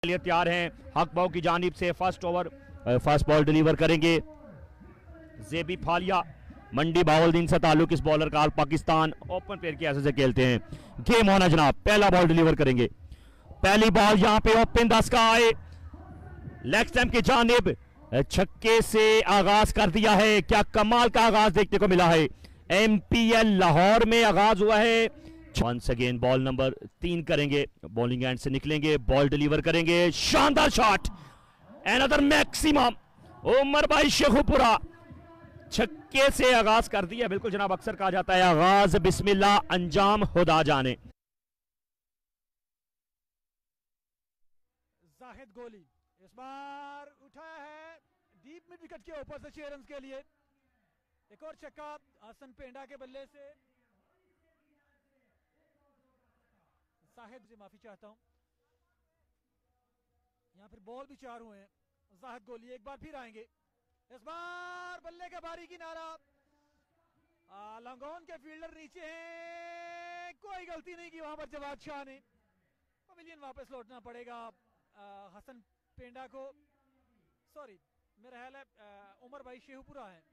लिए तैयार हैं। हक बाव की जानिब से first over first ball deliver करेंगे जेबी फालिया। मंडी बावलदीन से ताल्लुक इस बॉलर का। पाकिस्तान ओपन पेयर के ऐसे से खेलते हैं। गेम होना जनाब, पहला बॉल डिलीवर करेंगे। पहली बॉल यहां पे ओपन 10 का आए, लेग स्टंप की जानिब छक्के से आगाज कर दिया है। क्या कमाल का आगाज देखने को मिला है। एमपीएल लाहौर में आगाज हुआ है। वंस अगेन बॉल नंबर 3 करेंगे। बॉलिंग एंड से निकलेंगे, बॉल डिलीवर करेंगे। शानदार शॉट, एनदर मैक्सिमम। उमर भाई शेखुपुरा छक्के से आगाज कर दिया। बिल्कुल जनाब, अक्सर कहा जाता है आगाज बिस्मिल्लाह, अंजाम खुदा जाने। जाहिद गोली इस बार उठाया है डीप मिड विकेट के ऊपर से 6 रन के लिए। एक और छक्का हसन पेंडा के बल्ले से। जाहिद से माफी चाहता हूं, यहां फिर बॉल भी 4 हुए हैं। जाहिद गोली एक बार फिर आएंगे। इस बार बल्ले के बारी किनारा, लंगोन के फील्डर नीचे हैं। कोई गलती नहीं की वहां पर जवाद शाह ने। पवेलियन वापस लौटना पड़ेगा हसन पेंडा को। सॉरी, मेरा ख्याल है उमर भाई शेखुपुरा है।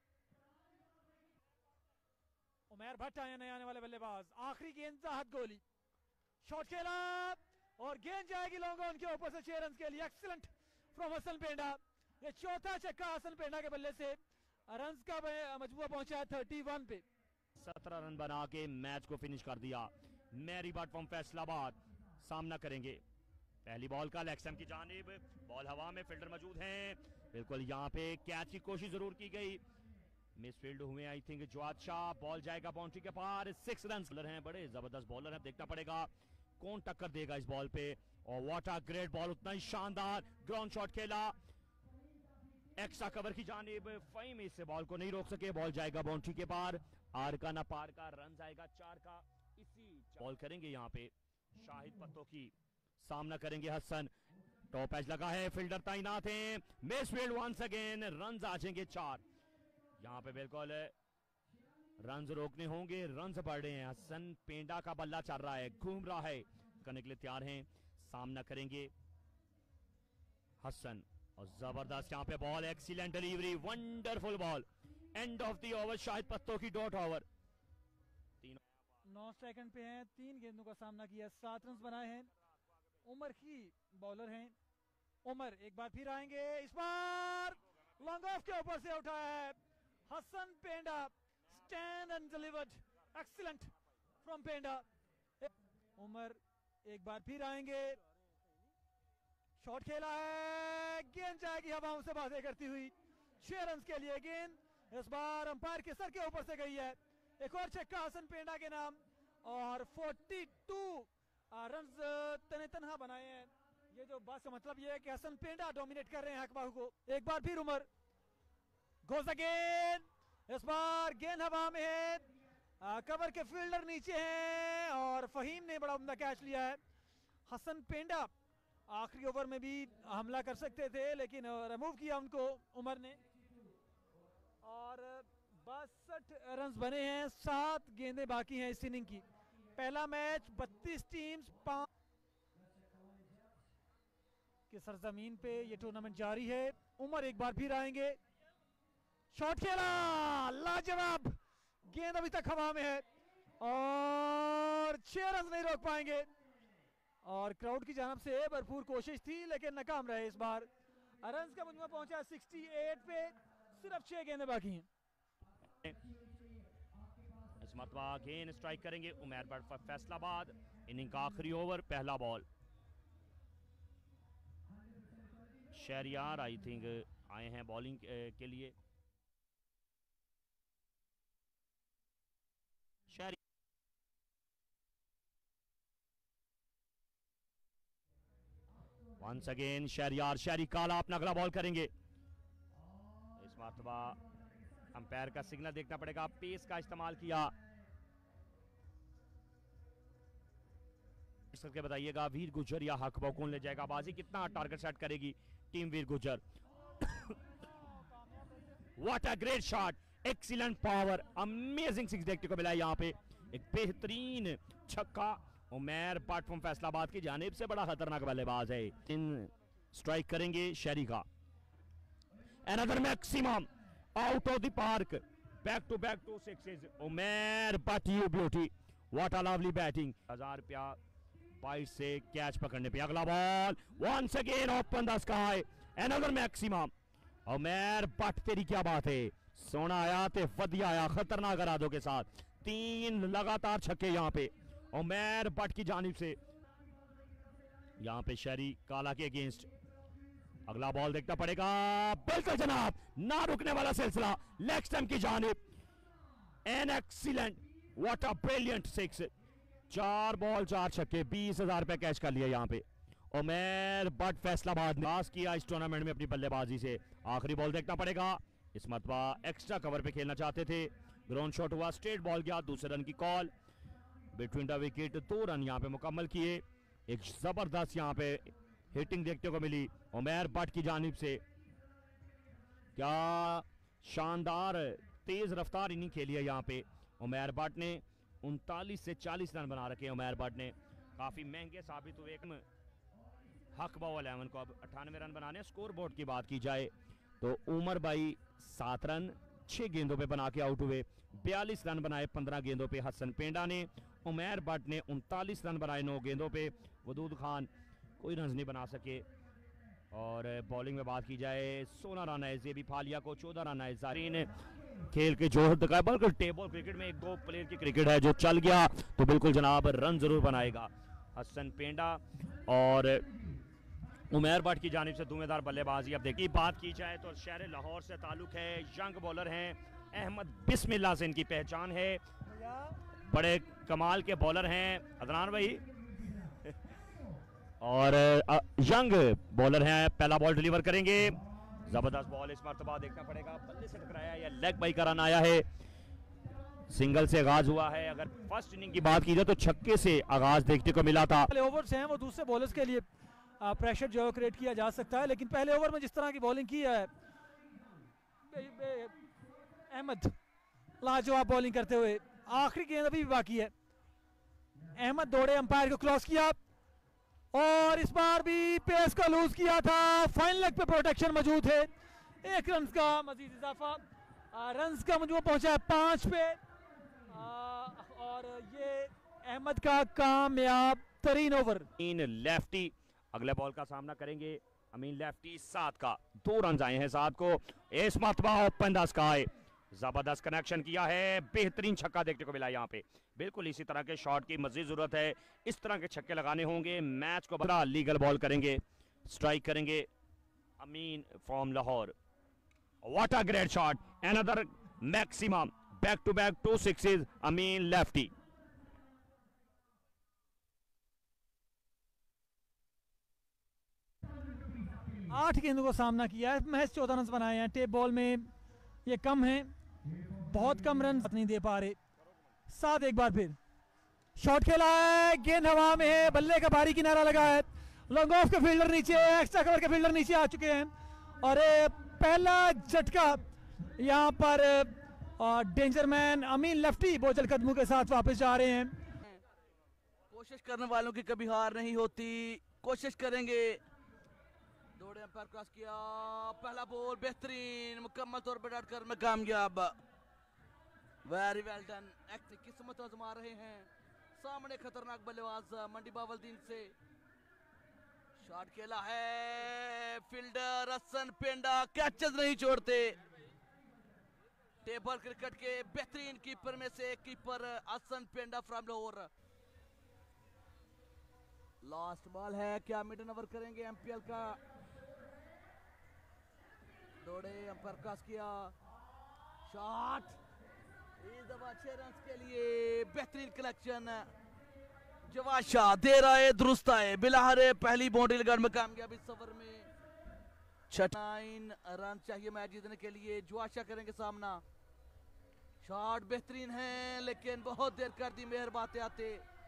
उमर भट्ट आए नए आने वाले बल्लेबाज। आखिरी गेंद जाहिद गोली, शॉट खेला और गेंद जाएगी लॉन्ग ऑन के ऊपर से 6 रन के लिए। Excellent from Hasan Penda. ये चौथा छक्का हसन पेंडा के बल्ले से। रन का मजमूआ पहुंचा है 31 पे। 17 रन बना के मैच को फिनिश कर दिया। मैरी बट फ्रॉम फैसलाबाद सामना करेंगे। पहली बॉल का लेग स्टंप की जानिब, बॉल हवा में, फील्डर मौजूद हैं। बिल्कुल यहां पे कैच की कोशिश जरूर की गई, मिस फील्ड हुए I think Jawad Shah. Ball जाएगा बाउंड्री के पार। 6 रन बॉलर हैं, बड़े जबरदस्त बॉलर हैं। देखना पड़ेगा कौन टक्कर देगा इस बॉल पे। और व्हाट अ ग्रेट बॉल, उतना ही शानदार ग्राउंड शॉट खेला एक्स्ट्रा कवर की जानिब। फहीम इस बॉल को नहीं रोक सके, बॉल जाएगा बाउंड्री के पार। आर का ना पार का, रन आएगा 4 का। इसी बॉल करेंगे यहां पे शाहिद पत्तों की, सामना करेंगे हसन। टॉप एज लगा है, फील्डर तैनात हैं। Miss field once again, run आ जाएंगे 4। यहां पे बिल्कुल रन रोकने होंगे, रन बढ़ रहे हैं। हसन पेंडा का बल्ला चल रहा है, घूम रहा है, करने के लिए तैयार हैं। सामना करेंगे हसन और जबरदस्त यहां पे ball, excellent delivery, wonderful ball. End of the over, Shahid पत्तों की डॉट ओवर। 9 सेकंड पे हैं, 3 गेंदों का सामना किया, 7 रन बनाए हैं। उमर ही बॉलर हैं। उमर एक बार फिर आएंगे। इस बार लॉन्ग ऑफ के ऊपर से उठाया है Hasan Penda. Stand and delivered, excellent from Penda. Umar एक बार फिर आएंगे। शॉट खेला है, गेंद जाएगी हवाओं से बातें करती हुई। 6 रन के लिए गेंद इस बार अंपायर के सर के ऊपर से गई है। एक और छक्का हसन पेंडा के नाम और 42 रन तने तनहा बनाए हैं। ये जो बात का मतलब ये है कि हसन पेंडा डोमिनेट कर रहे हैं हकबाहू को। एक बार फिर उमर गोज अगेन। इस बार गेंद हवा में है, कवर के फील्डर नीचे हैं और फहीम ने बड़ा उम्दा कैच लिया है। हसन पेंडा आखिरी ओवर में भी हमला कर सकते थे, लेकिन रिमूव किया उनको उमर ने। और 62 रन बने हैं, 7 गेंदें बाकी हैं इस इनिंग की। पहला मैच 32 टीम्स 5 के सरजमीन पे ये टूर्नामेंट जारी है। उमर एक बार फिर आएंगे। शॉट खेला, लाजवाब, गेंद अभी तक हवा में है और 6 रन नहीं रोक पाएंगे। और क्राउड की जानब से भरपूर कोशिश थी लेकिन नाकाम रहे इस बार। रन का मजमूआ पहुंचा 68 पे, सिर्फ 6 गेंदें बाकी हैं। इस मरतबा अगेन स्ट्राइक करेंगे उमर बट फैसलाबाद। इनिंग का आखिरी ओवर, पहला बॉल। शहरियार आई थिंक आए हैं बॉलिंग के लिए। शहरी वंस अगेन शहरियार, शहरी काला अपना अगला बॉल करेंगे। इस मरतबा अंपायर का सिग्नल देखना पड़ेगा, पेस का इस्तेमाल किया। करके बताइएगा वीर गुजर या हकबाव कौन ले जाएगा बाजी, कितना टारगेट सेट करेगी team Veer Gujar. What a great shot, excellent power, amazing 6 देखने को मिला यहां पे। एक बेहतरीन छक्का उमैर भट्ट फ्रॉम फैसलाबाद की जानिब से बड़ा खतरनाक बल्लेबाज है। इन स्ट्राइक करेंगे शेरी का। Another maximum out of the park. Back to back 2 sixes. Umair Bhatt, you beauty. What a lovely batting. 1000 रुपया बाइट से कैच पकड़ने पे। अगला ball once again open the sky. Another maximum. Umair Bhatt तेरी क्या बात है, सोना आया ते वधिया आया खतरनाक इरादों के साथ। 3 लगातार छक्के यहाँ पे उमैर भट्ट की जानिब से। यहाँ पे शेरी काला के अगेंस्ट। अगला बॉल देखना पड़ेगा, बिल्कुल जनाब, ना रुकने वाला सिलसिला लेग स्टंप की जानिब। An excellent, what a brilliant 6। 4 ball 4 छक्के, 20,000 रुपए कैच कर लिया यहाँ पे उमैर भट्ट फैसलाबाद ने। पास किया इस टूर्नामेंट में अपनी बल्लेबाजी से। आखिरी बॉल देखना पड़ेगा, इस मरतबा एक्स्ट्रा कवर पे खेलना चाहते थे। ग्राउंड शॉट हुआ, स्ट्रेट बॉल गया, दूसरे रन की call between the wicket. 2 run यहाँ पे मुकम्मल किए। एक जबरदस्त यहाँ पे हिटिंग देखने को मिली उमैर भट्ट की जानिब से। क्या शानदार तेज रफ्तार इनिंग खेली है यहाँ पे उमैर भट्ट ने। 39 से 40 रन बना रखे उमैर भट्ट ने, काफी महंगे साबित हुए। हक बाउ 11 को अब 98 रन बनाने। स्कोर बोर्ड की बात की जाए तो उमर भाई 7 रन 6 गेंदों पे बना के आउट हुए। 42 रन बनाए 15 गेंदों पे हसन पेंडा ने। उमैर भट्ट ने 39 रन बनाए 9 गेंदों पे। वदूद खान कोई रन नहीं बना सके। और बॉलिंग में बात की जाए 16 रन है जेबी फालिया को, 14 रन है जारीन। खेल के जोहर दिखाए, बल्कि टेबल क्रिकेट में 1-2 प्लेयर की क्रिकेट है, जो चल गया तो बिल्कुल जनाब रन जरूर बनाएगा हसन पेंडा। और उमैर भट्ट की जानिब से धुएंधार बल्लेबाजी। अब देखिए बात की जाए तो शहर लाहौर से ताल्लुक है, यंग बॉलर हैं, अहमद बिस्मिल्लाह से इनकी पहचान है। बड़े कमाल के बॉलर हैं अदनान भाई। और यंग बॉलर हैं। पहला बॉल डिलीवर करेंगे, जबरदस्त बॉल इस मरतबा देखना पड़ेगा, बल्ले से टकराया या लेग बाई का रन आया है। सिंगल से आगाज हुआ है। अगर फर्स्ट इनिंग की बात की जाए तो छक्के से आगाज देखने को मिला था। पहले ओवर्स हैं वो दूसरे बॉलर्स के लिए प्रेशर जो क्रिएट किया जा सकता है, लेकिन पहले ओवर में जिस तरह की बॉलिंग की है अहमद, लाजवाब बॉलिंग करते हुए। आखिरी गेंद अभी भी बाकी है। अहमद दौड़े, अंपायर को क्रॉस किया और इस बार भी पेस को लूज किया था। फाइन लेग पे प्रोटेक्शन मौजूद है। 1 रन का मजीद इजाफा, रन का मजमू पहुंचा है 5 पे। और ये अहमद का कामयाब तरीन ओवर। लेफ्टी अगले बॉल का सामना करेंगे अमीन लेफ्टी। 7 का 2 रन आए हैं 7 को। इस मरतबा ओपन द स्काई, जबरदस्त कनेक्शन किया है, बेहतरीन छक्का देखने को मिला यहाँ पे। बिल्कुल इसी तरह के शॉट की मजीद जरूरत है, इस तरह के छक्के लगाने होंगे। मैच को बड़ा लीगल बॉल करेंगे, स्ट्राइक करेंगे Amin from Lahore. What a great shot, another maximum, back to back 2 sixes Amin lefty. आठ गेंदों का सामना किया है, महज 14 रन बनाए हैं। टेप बॉल में ये कम है, बहुत कम रन नहीं दे पा रहे। 7 एक बार फिर शॉट खेला है, गेंद हवा में है, बल्ले का भारी किनारा लगा है। लॉन्ग ऑफ के फील्डर नीचे, एक्स्ट्रा कवर के फील्डर नीचे आ चुके हैं और पहला झटका यहाँ पर डेंजर मैन अमीन लेफ्टी बोझल कदमों के साथ वापस जा रहे हैं। कोशिश करने वालों की कभी हार नहीं होती, कोशिश करेंगे। दौड़े, अंपायर क्रॉस किया, पहला बॉल बेहतरीन, मुकम्मल तौर पर डट कर में कामयाब। Very well done. एक्ट किस्मत आजमा रहे हैं। सामने खतरनाक बल्लेबाज मंडी बावलदीन से शॉट खेला है, फील्डर हसन पेंडा कैचेस नहीं छोड़ते। टेबल क्रिकेट के बेहतरीन कीपर में से keeper Hasan Penda from Lahore. Last ball है, क्या मिडन ओवर करेंगे एमपीएल का। दौड़े, अंपायर क्रॉस किया, शॉट इस दफा 6 रन के लिए बेहतरीन कलेक्शन। जवाद शाह दे रहा है, दुरुस्त है, बिलाहरे पहली बाउंड्री लगाने में कामयाब इस ओवर में। 9 रन चाहिए मैच जीतने के लिए। जवाद शाह करेंगे सामना। शॉट बेहतरीन है लेकिन बहुत देर कर दी मेहर बातें आते।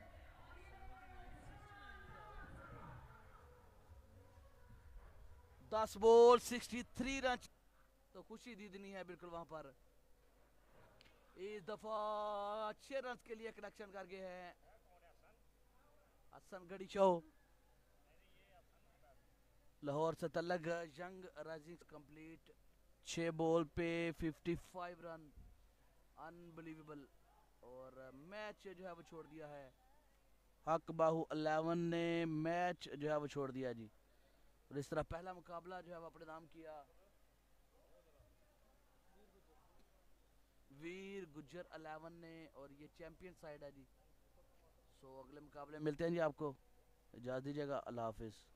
दस बॉल 63 रन, तो खुशी दीदनी है बिल्कुल वहां पर। इस दफा 6 रन के लिए कनेक्शन कर गए हैं। हसन गढ़ी शो लाहौर से तलग यंग राइजिंग कंप्लीट 6 बॉल पे 55 रन अनबिलीवेबल। और मैच जो है वो छोड़ दिया है हक बाहू 11 ने मैच जो है वो छोड़ दिया जी। और इस तरह पहला मुकाबला जो है वो अपने नाम किया वीर गुज्जर 11 ने और ये चैंपियन साइड है जी। सो अगले मुकाबले मिलते हैं जी, आपको इजाज़त दीजिएगा, अल्लाह हाफिज़।